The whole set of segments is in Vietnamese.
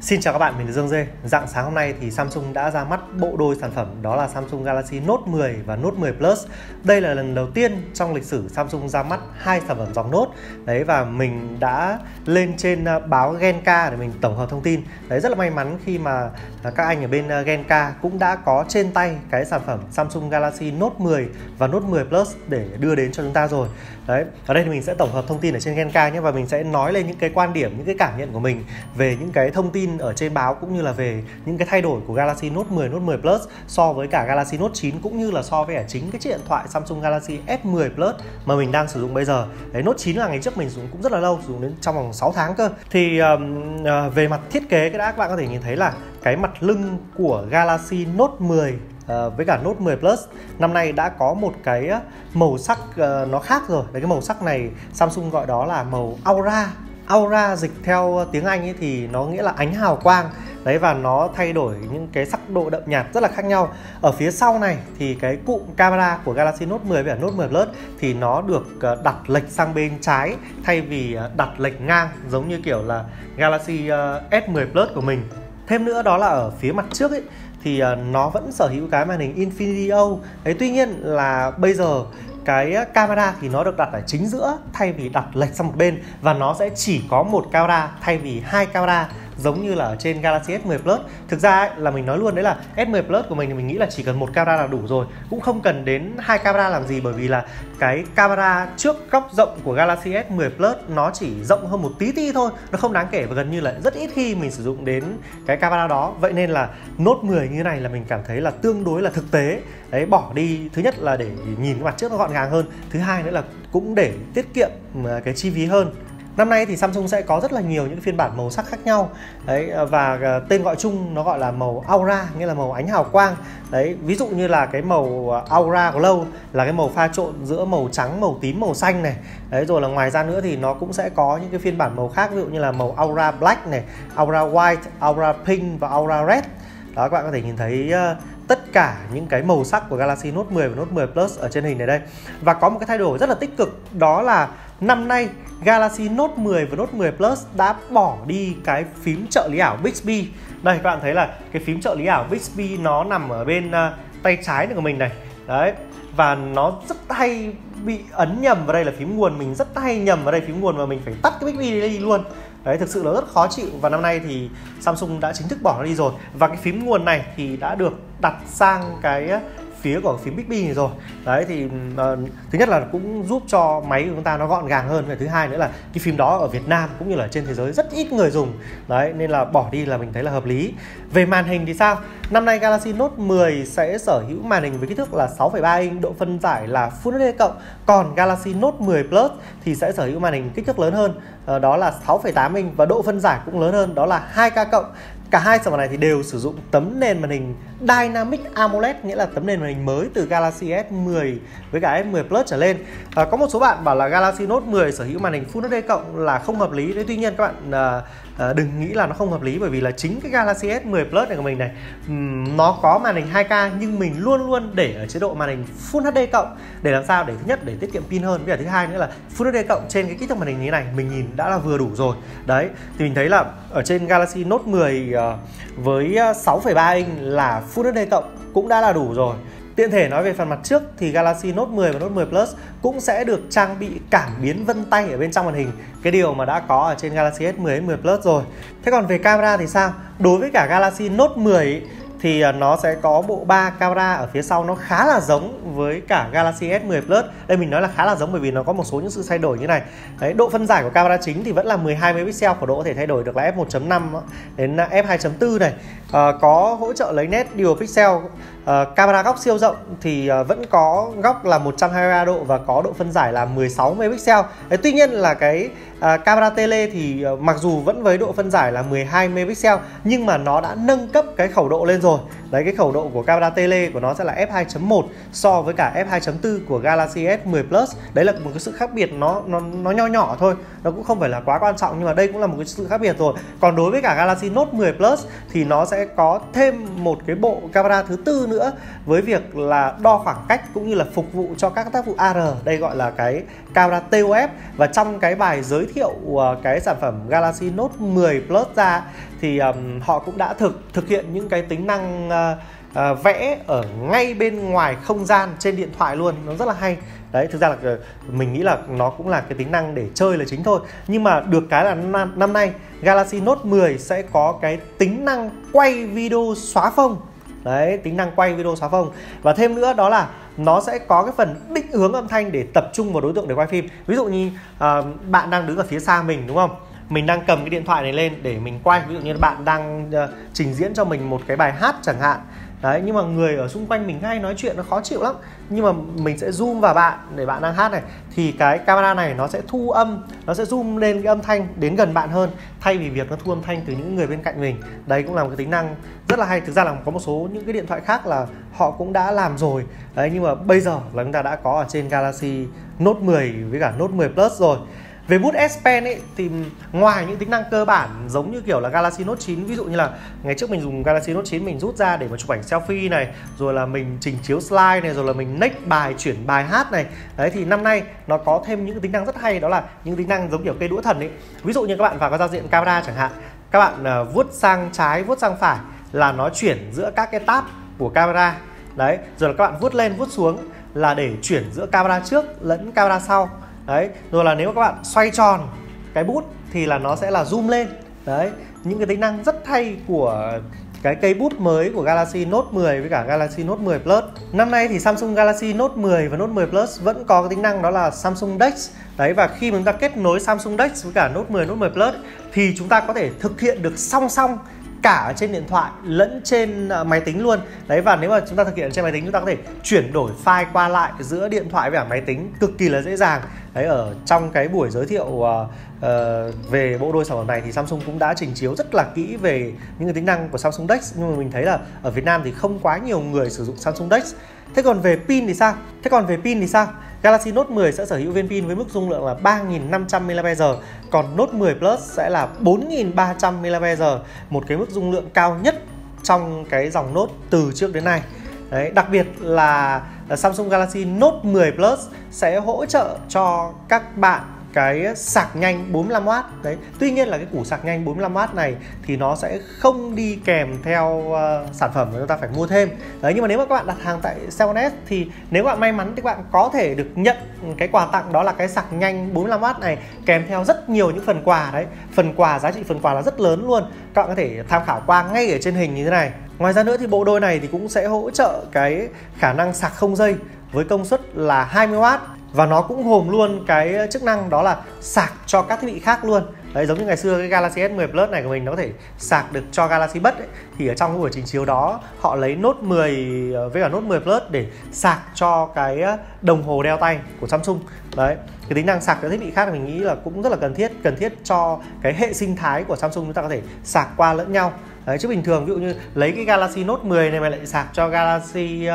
Xin chào các bạn, mình là Dương Dê. Rạng sáng hôm nay thì Samsung đã ra mắt bộ đôi sản phẩm, đó là Samsung Galaxy Note 10 và Note 10 Plus. Đây là lần đầu tiên trong lịch sử Samsung ra mắt hai sản phẩm dòng Note. Đấy, và mình đã lên trên báo Genka để mình tổng hợp thông tin. Đấy, rất là may mắn khi mà các anh ở bên Genka cũng đã có trên tay cái sản phẩm Samsung Galaxy Note 10 và Note 10 Plus để đưa đến cho chúng ta rồi. Đấy, ở đây thì mình sẽ tổng hợp thông tin ở trên Genka nhé, và mình sẽ nói lên những cái quan điểm, những cái cảm nhận của mình về những cái thông tin ở trên báo, cũng như là về những cái thay đổi của Galaxy Note 10, Note 10 Plus so với cả Galaxy Note 9, cũng như là so với cả chính cái chiếc điện thoại Samsung Galaxy S10 Plus mà mình đang sử dụng bây giờ. Đấy, Note 9 là ngày trước mình sử dụng cũng rất là lâu, sử dụng đến trong vòng 6 tháng cơ. Thì về mặt thiết kế các bạn có thể nhìn thấy là cái mặt lưng của Galaxy Note 10 với cả Note 10 Plus năm nay đã có một cái màu sắc nó khác rồi. Đấy, cái màu sắc này Samsung gọi đó là màu Aura. Aura dịch theo tiếng Anh ấy thì nó nghĩa là ánh hào quang. Đấy, và nó thay đổi những cái sắc độ đậm nhạt rất là khác nhau. Ở phía sau này thì cái cụm camera của Galaxy Note 10 và Note 10 Plus thì nó được đặt lệch sang bên trái thay vì đặt lệch ngang giống như kiểu là Galaxy S10 Plus của mình. Thêm nữa đó là ở phía mặt trước ấy thì nó vẫn sở hữu cái màn hình Infinity O. Đấy, tuy nhiên là bây giờ cái camera thì nó được đặt ở chính giữa thay vì đặt lệch sang một bên, và nó sẽ chỉ có một camera thay vì hai camera giống như là ở trên Galaxy S10 Plus. Thực ra ấy, là mình nói luôn đấy là S10 Plus của mình thì mình nghĩ là chỉ cần một camera là đủ rồi, cũng không cần đến hai camera làm gì, bởi vì là cái camera trước góc rộng của Galaxy S10 Plus nó chỉ rộng hơn một tí thôi, nó không đáng kể và gần như là rất ít khi mình sử dụng đến cái camera đó. Vậy nên là Note 10 như thế này là mình cảm thấy là tương đối là thực tế. Đấy, bỏ đi thứ nhất là để nhìn cái mặt trước nó gọn gàng hơn, thứ hai nữa là cũng để tiết kiệm cái chi phí hơn. Năm nay thì Samsung sẽ có rất là nhiều những phiên bản màu sắc khác nhau. Đấy, và tên gọi chung nó gọi là màu Aura, nghĩa là màu ánh hào quang. Đấy, ví dụ như là cái màu Aura Glow là cái màu pha trộn giữa màu trắng, màu tím, màu xanh này. Đấy, rồi là ngoài ra nữa thì nó cũng sẽ có những cái phiên bản màu khác, ví dụ như là màu Aura Black này, Aura White, Aura Pink và Aura Red. Đó, các bạn có thể nhìn thấy tất cả những cái màu sắc của Galaxy Note 10 và Note 10 Plus ở trên hình này đây. Và có một cái thay đổi rất là tích cực, đó là năm nay Galaxy Note 10 và Note 10 Plus đã bỏ đi cái phím trợ lý ảo Bixby. Đây, các bạn thấy là cái phím trợ lý ảo Bixby nó nằm ở bên tay trái của mình này. Đấy, và nó rất hay bị ấn nhầm vào đây là phím nguồn, mình rất hay nhầm vào đây phím nguồn và mình phải tắt cái Bixby đi luôn. Đấy, thực sự là rất khó chịu, và năm nay thì Samsung đã chính thức bỏ nó đi rồi. Và cái phím nguồn này thì đã được đặt sang cái phía của phím Bixby này rồi. Đấy, thì thứ nhất là cũng giúp cho máy của chúng ta nó gọn gàng hơn, và thứ hai nữa là cái phím đó ở Việt Nam cũng như là trên thế giới rất ít người dùng. Đấy, nên là bỏ đi là mình thấy là hợp lý. Về màn hình thì sao? Năm nay Galaxy Note 10 sẽ sở hữu màn hình với kích thước là 6,3 inch, độ phân giải là Full HD+, còn Galaxy Note 10 Plus thì sẽ sở hữu màn hình kích thước lớn hơn, đó là 6,8 inch, và độ phân giải cũng lớn hơn, đó là 2K+. Cả hai sản phẩm này thì đều sử dụng tấm nền màn hình Dynamic AMOLED, nghĩa là tấm nền màn hình mới từ Galaxy S10 với cả S10 Plus trở lên. Có một số bạn bảo là Galaxy Note 10 sở hữu màn hình Full HD+ là không hợp lý. Đấy, tuy nhiên các bạn đừng nghĩ là nó không hợp lý, bởi vì là chính cái Galaxy S10 Plus này của mình này, nó có màn hình 2K nhưng mình luôn luôn để ở chế độ màn hình Full HD+, để làm sao? Để thứ nhất để tiết kiệm pin hơn, và thứ hai nữa là Full HD+ trên cái kích thước màn hình như thế này mình nhìn đã là vừa đủ rồi. Đấy, thì mình thấy là ở trên Galaxy Note 10 với 6,3 inch là Full HD+ cũng đã là đủ rồi. Tiện thể nói về phần mặt trước thì Galaxy Note 10 và Note 10 Plus cũng sẽ được trang bị cảm biến vân tay ở bên trong màn hình, cái điều mà đã có ở trên Galaxy S10, S10 Plus rồi. Thế còn về camera thì sao? Đối với cả Galaxy Note 10 thì nó sẽ có bộ 3 camera ở phía sau, nó khá là giống với cả Galaxy S10 Plus. Đây mình nói là khá là giống bởi vì nó có một số những sự thay đổi như này. Đấy, độ phân giải của camera chính thì vẫn là 12 megapixel, khẩu độ có thể thay đổi được là f1.5 đến f2.4 này. Có hỗ trợ lấy nét dual pixel. Camera góc siêu rộng thì vẫn có góc là 123 độ và có độ phân giải là 16 megapixel. Đấy, tuy nhiên là cái camera tele thì mặc dù vẫn với độ phân giải là 12 megapixel nhưng mà nó đã nâng cấp cái khẩu độ lên rồi. Đấy, cái khẩu độ của camera tele của nó sẽ là f2.1 so với cả f2.4 của Galaxy S10 Plus. Đấy là một cái sự khác biệt nó nho nhỏ thôi, nó cũng không phải là quá quan trọng, nhưng mà đây cũng là một cái sự khác biệt rồi. Còn đối với cả Galaxy Note 10 Plus thì nó sẽ có thêm một cái bộ camera thứ tư nữa với việc là đo khoảng cách cũng như là phục vụ cho các tác vụ AR. Đây gọi là cái camera TOF, và trong cái bài giới thiệu cái sản phẩm Galaxy Note 10 Plus ra thì họ cũng đã thực hiện những cái tính năng vẽ ở ngay bên ngoài không gian trên điện thoại luôn, nó rất là hay. Đấy, thực ra là mình nghĩ là nó cũng là cái tính năng để chơi là chính thôi. Nhưng mà được cái là năm nay Galaxy Note 10 sẽ có cái tính năng quay video xóa phông. Đấy, tính năng quay video xóa phông. Và thêm nữa đó là nó sẽ có cái phần định hướng âm thanh để tập trung vào đối tượng để quay phim. Ví dụ như bạn đang đứng ở phía xa mình, đúng không? Mình đang cầm cái điện thoại này lên để mình quay. Ví dụ như bạn đang trình diễn cho mình một cái bài hát chẳng hạn. Đấy, nhưng mà người ở xung quanh mình hay nói chuyện nó khó chịu lắm. Nhưng mà mình sẽ zoom vào bạn để bạn đang hát này, thì cái camera này nó sẽ thu âm, nó sẽ zoom lên cái âm thanh đến gần bạn hơn, thay vì việc nó thu âm thanh từ những người bên cạnh mình. Đấy cũng là một cái tính năng rất là hay. Thực ra là có một số những cái điện thoại khác là họ cũng đã làm rồi. Đấy, nhưng mà bây giờ là chúng ta đã có ở trên Galaxy Note 10 với cả Note 10 Plus rồi. Về bút S Pen ấy thì ngoài những tính năng cơ bản giống như kiểu là Galaxy Note 9, ví dụ như là ngày trước mình dùng Galaxy Note 9 mình rút ra để mà chụp ảnh selfie này, rồi là mình trình chiếu slide này, rồi là mình next bài, chuyển bài hát này. Đấy, thì năm nay nó có thêm những cái tính năng rất hay, đó là những tính năng giống kiểu cây đũa thần ấy. Ví dụ như các bạn vào cái giao diện camera chẳng hạn, các bạn vuốt sang trái, vuốt sang phải là nó chuyển giữa các cái tab của camera. Đấy, rồi là các bạn vuốt lên, vuốt xuống là để chuyển giữa camera trước lẫn camera sau. Đấy, rồi là nếu mà các bạn xoay tròn cái bút thì là nó sẽ là zoom lên. Đấy, những cái tính năng rất hay của cái cây bút mới của Galaxy Note 10 với cả Galaxy Note 10 Plus. Năm nay thì Samsung Galaxy Note 10 và Note 10 Plus vẫn có cái tính năng đó là Samsung DeX. Đấy, và khi mà chúng ta kết nối Samsung DeX với cả Note 10, Note 10 Plus thì chúng ta có thể thực hiện được song song cả trên điện thoại lẫn trên máy tính luôn. Đấy, và nếu mà chúng ta thực hiện trên máy tính, chúng ta có thể chuyển đổi file qua lại giữa điện thoại với cả máy tính cực kỳ là dễ dàng. Đấy, ở trong cái buổi giới thiệu về bộ đôi sản phẩm này thì Samsung cũng đã trình chiếu rất là kỹ về những cái tính năng của Samsung DeX. Nhưng mà mình thấy là ở Việt Nam thì không quá nhiều người sử dụng Samsung DeX. Thế còn về pin thì sao? Galaxy Note 10 sẽ sở hữu viên pin với mức dung lượng là 3.500 mAh, còn Note 10 Plus sẽ là 4.300 mAh, một cái mức dung lượng cao nhất trong cái dòng Note từ trước đến nay. Đấy, đặc biệt là Samsung Galaxy Note 10 Plus sẽ hỗ trợ cho các bạn cái sạc nhanh 45W. Đấy, tuy nhiên là cái củ sạc nhanh 45W này thì nó sẽ không đi kèm theo sản phẩm mà chúng ta phải mua thêm. Đấy, nhưng mà nếu mà các bạn đặt hàng tại 7S thì nếu các bạn may mắn thì các bạn có thể được nhận cái quà tặng, đó là cái sạc nhanh 45W này kèm theo rất nhiều những phần quà. Đấy, giá trị phần quà là rất lớn luôn. Các bạn có thể tham khảo qua ngay ở trên hình như thế này. Ngoài ra nữa thì bộ đôi này thì cũng sẽ hỗ trợ cái khả năng sạc không dây với công suất là 20W. Và nó cũng gồm luôn cái chức năng đó là sạc cho các thiết bị khác luôn. Đấy, giống như ngày xưa cái Galaxy S10 Plus này của mình nó có thể sạc được cho Galaxy Buds ấy. Thì ở trong cái buổi trình chiếu đó họ lấy Note 10 với cả Note 10 Plus để sạc cho cái đồng hồ đeo tay của Samsung. Đấy, cái tính năng sạc cho thiết bị khác mình nghĩ là cũng rất là cần thiết cho cái hệ sinh thái của Samsung, chúng ta có thể sạc qua lẫn nhau. Đấy, chứ bình thường ví dụ như lấy cái Galaxy Note 10 này mà lại sạc cho Galaxy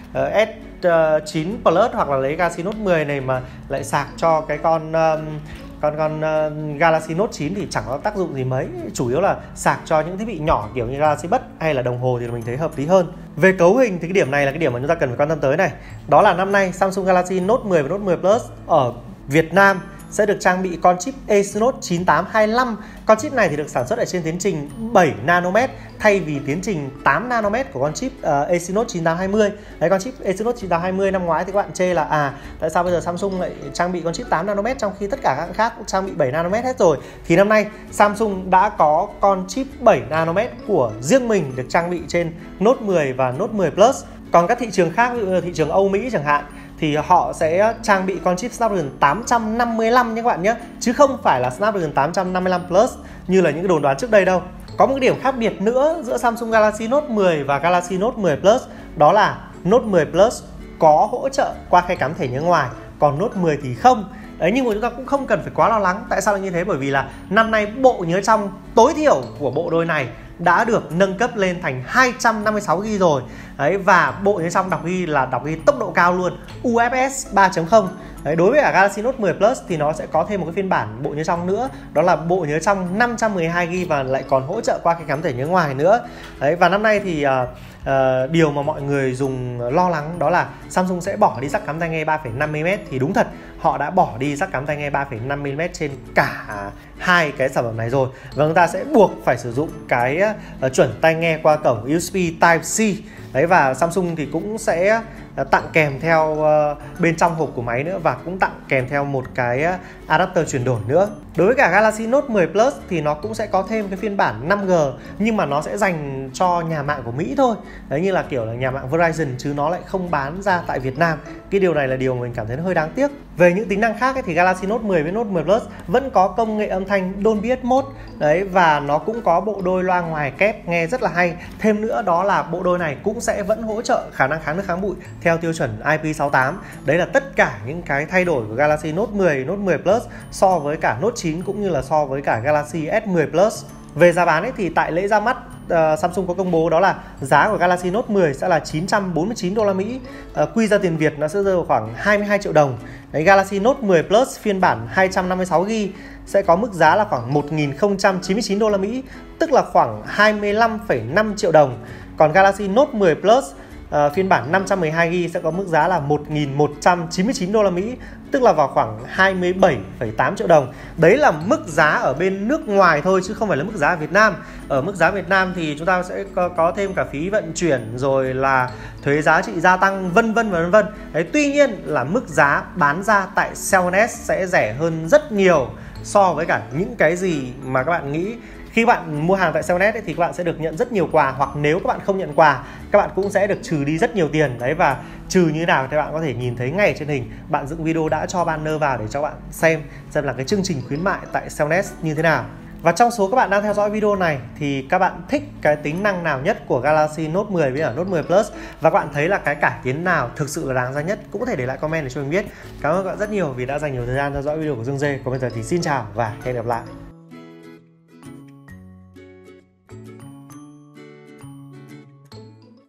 S9 Plus, hoặc là lấy Galaxy Note 10 này mà lại sạc cho cái con Galaxy Note 9 thì chẳng có tác dụng gì mấy. Chủ yếu là sạc cho những thiết bị nhỏ kiểu như Galaxy Buds hay là đồng hồ thì mình thấy hợp lý hơn. Về cấu hình thì cái điểm này là cái điểm mà chúng ta cần phải quan tâm tới này. Đó là năm nay Samsung Galaxy Note 10 và Note 10 Plus ở Việt Nam sẽ được trang bị con chip Exynos 9825. Con chip này thì được sản xuất ở trên tiến trình 7 nanomet thay vì tiến trình 8 nanomet của con chip Exynos 9820. Đấy, con chip Exynos 9820 năm ngoái thì các bạn chê là tại sao bây giờ Samsung lại trang bị con chip 8 nanomet trong khi tất cả các hãng khác cũng trang bị 7 nanomet hết rồi. Thì năm nay Samsung đã có con chip 7 nanomet của riêng mình được trang bị trên Note 10 và Note 10 Plus. Còn các thị trường khác, ví dụ như thị trường Âu Mỹ chẳng hạn, thì họ sẽ trang bị con chip Snapdragon 855 nhé các bạn nhé, chứ không phải là Snapdragon 855 Plus như là những cái đồn đoán trước đây đâu. Có một cái điểm khác biệt nữa giữa Samsung Galaxy Note 10 và Galaxy Note 10 Plus, đó là Note 10 Plus có hỗ trợ qua khe cắm thẻ nhớ ngoài, còn Note 10 thì không. Đấy, nhưng mà chúng ta cũng không cần phải quá lo lắng. Tại sao lại như thế? Bởi vì là năm nay bộ nhớ trong tối thiểu của bộ đôi này đã được nâng cấp lên thành 256GB rồi. Đấy, và bộ nhớ trong đọc ghi là đọc ghi tốc độ cao luôn, UFS 3.0. Đấy, đối với cả Galaxy Note 10 Plus thì nó sẽ có thêm một cái phiên bản bộ nhớ trong nữa, đó là bộ nhớ trong 512GB và lại còn hỗ trợ qua cái cắm thẻ nhớ ngoài nữa. Đấy, và năm nay thì điều mà mọi người dùng lo lắng đó là Samsung sẽ bỏ đi jack cắm tai nghe 3,50m, thì đúng thật họ đã bỏ đi jack cắm tai nghe 3,5mm trên cả hai cái sản phẩm này rồi, và chúng ta sẽ buộc phải sử dụng cái chuẩn tai nghe qua cổng USB Type-C. Đấy, và Samsung thì cũng sẽ tặng kèm theo bên trong hộp của máy nữa, và cũng tặng kèm theo một cái adapter chuyển đổi nữa. Đối với cả Galaxy Note 10 Plus thì nó cũng sẽ có thêm cái phiên bản 5G, nhưng mà nó sẽ dành cho nhà mạng của Mỹ thôi. Đấy, như là kiểu là nhà mạng Verizon, chứ nó lại không bán ra tại Việt Nam. Cái điều này là điều mình cảm thấy nó hơi đáng tiếc. Về những tính năng khác ấy, thì Galaxy Note 10 với Note 10 Plus vẫn có công nghệ âm thanh Dolby Atmos. Đấy, và nó cũng có bộ đôi loa ngoài kép nghe rất là hay. Thêm nữa đó là bộ đôi này cũng sẽ vẫn hỗ trợ khả năng kháng nước kháng bụi theo tiêu chuẩn IP68. Đấy là tất cả những cái thay đổi của Galaxy Note 10, Note 10 Plus so với cả Note 9 cũng như là so với cả Galaxy S10 Plus. Về giá bán ấy thì tại lễ ra mắt Samsung có công bố đó là giá của Galaxy Note 10 sẽ là 949 đô la Mỹ. Quy ra tiền Việt nó sẽ rơi vào khoảng 22 triệu đồng. Đấy, Galaxy Note 10 Plus phiên bản 256GB sẽ có mức giá là khoảng 1099 đô la Mỹ, tức là khoảng 25,5 triệu đồng. Còn Galaxy Note 10 Plus phiên bản 512GB sẽ có mức giá là 1199 đô la Mỹ, tức là vào khoảng 27,8 triệu đồng. Đấy là mức giá ở bên nước ngoài thôi, chứ không phải là mức giá ở Việt Nam. Ở mức giá Việt Nam thì chúng ta sẽ có thêm cả phí vận chuyển, rồi là thuế giá trị gia tăng, vân vân và vân vân. Đấy, tuy nhiên là mức giá bán ra tại 7S sẽ rẻ hơn rất nhiều so với cả những cái gì mà các bạn nghĩ. Khi bạn mua hàng tại 7S thì các bạn sẽ được nhận rất nhiều quà, hoặc nếu các bạn không nhận quà, các bạn cũng sẽ được trừ đi rất nhiều tiền. Đấy, và trừ như thế nào thì bạn có thể nhìn thấy ngay trên hình. Bạn dựng video đã cho banner vào để cho bạn xem là cái chương trình khuyến mại tại 7S như thế nào. Và trong số các bạn đang theo dõi video này thì các bạn thích cái tính năng nào nhất của Galaxy Note 10 với Note 10 Plus, và các bạn thấy là cái cải tiến nào thực sự là đáng giá nhất, cũng có thể để lại comment để cho mình biết. Cảm ơn các bạn rất nhiều vì đã dành nhiều thời gian theo dõi video của Dương Dê. Còn bây giờ thì xin chào và hẹn gặp lại.